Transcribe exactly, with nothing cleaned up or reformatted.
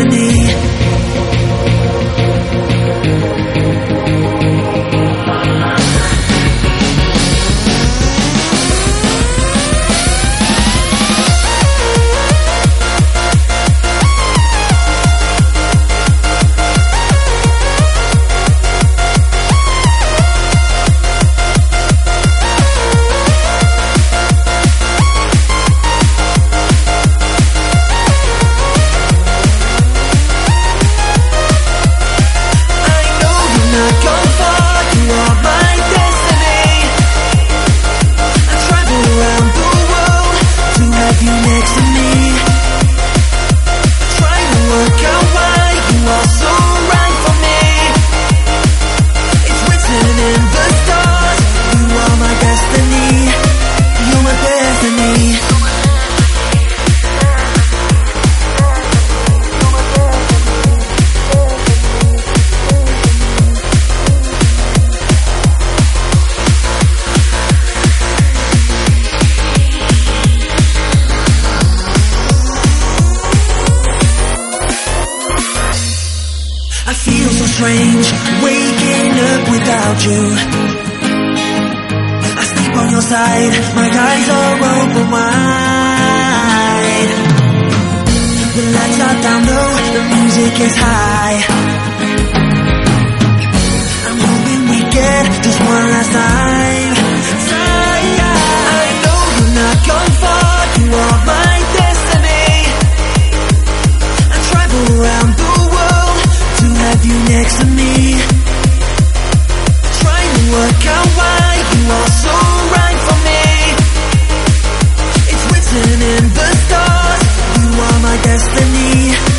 destiny. I feel so strange, waking up without you. I sleep on your side, my eyes are open wide. The lights are down low, the music is high. I'm hoping we get just one last time. I know you're not gone far, you are my destiny. I travel around the world to have you next to me. Trying to work out why you are so right for me. It's written in the stars, you are my destiny.